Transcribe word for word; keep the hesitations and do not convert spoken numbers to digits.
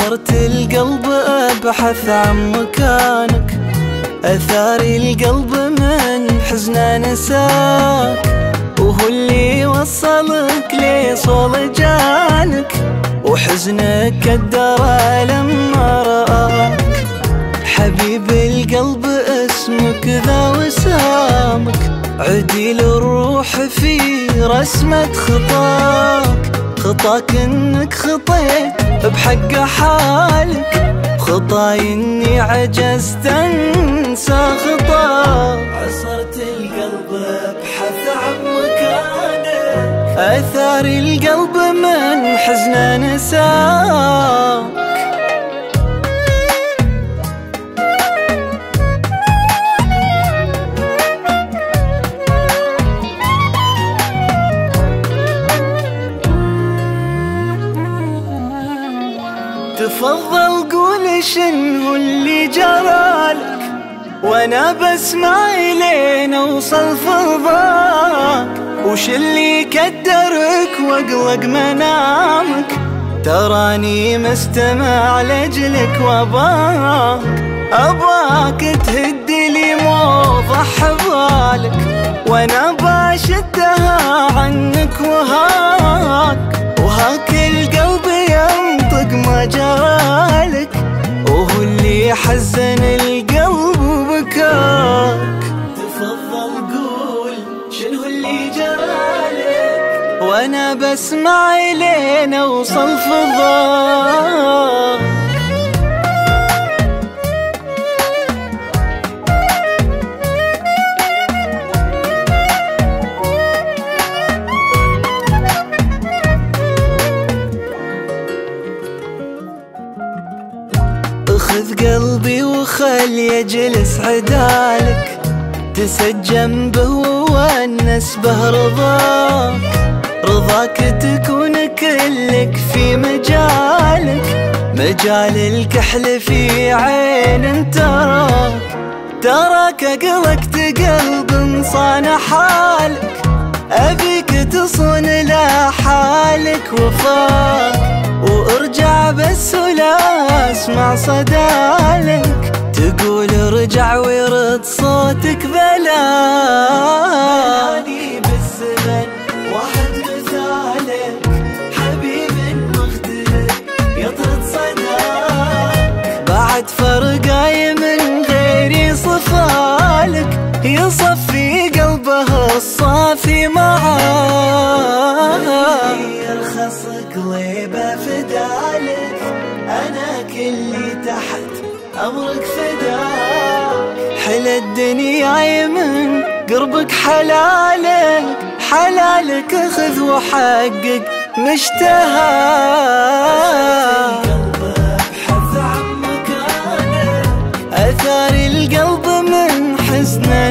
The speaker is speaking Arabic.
عصرت القلب أبحث عن مكانك، أثاري القلب من حزنه نساك، وهو اللي وصلك لصولجانك، وحزنك كدره لما رآك. حبيب القلب اسمك ذا وسامك، عديل الروح في رسمة خطاك، خطاك انك خطيت بحق حالك، خطاي اني عجزت انسى خطاك. عصرت القلب ابحث عن مكانك، اثاري القلب من حزنه نساك. تفضل قول شنو اللي جرالك، وانا بسمع لين اوصل فرضاك، وش اللي كدرك واقلق منامك، تراني مستمع لجلك واباك، اباك تهد لي موضح بالك، وانا باشدها عنك وهاك، وهاك القلب ينطق ما جرالك، وهو اللي حزن القلب وبكاك. تفضل قول شنو اللي جرالك، وانا بسمع لين اوصل فضاك. خذ قلبي وخل يجلس عدالك، تسجم به وونس به رضاك، رضاك تكون كلك في مجالك، مجال الكحل في عين تراك، تراك قلقت قلب صان حالك، أبيك تصون لا حالك وفاك، وارجع بس ولا اسمع صدالك، تقول ارجع ويرد صوتك بلاني بالزمن واحد مثالك، حبيب مختلف يطرد صداك، بعد فرقاي من غيري صفالك، يصفي قلبه الصافي معاك، يرخص قلبه فدالك، انا كلي تحت امرك فداك، حلى الدنيا من قربك حلالك، حلالك خذ وحقق مشتهاك. ابحث عن مكانك، اثاري القلب من حزنه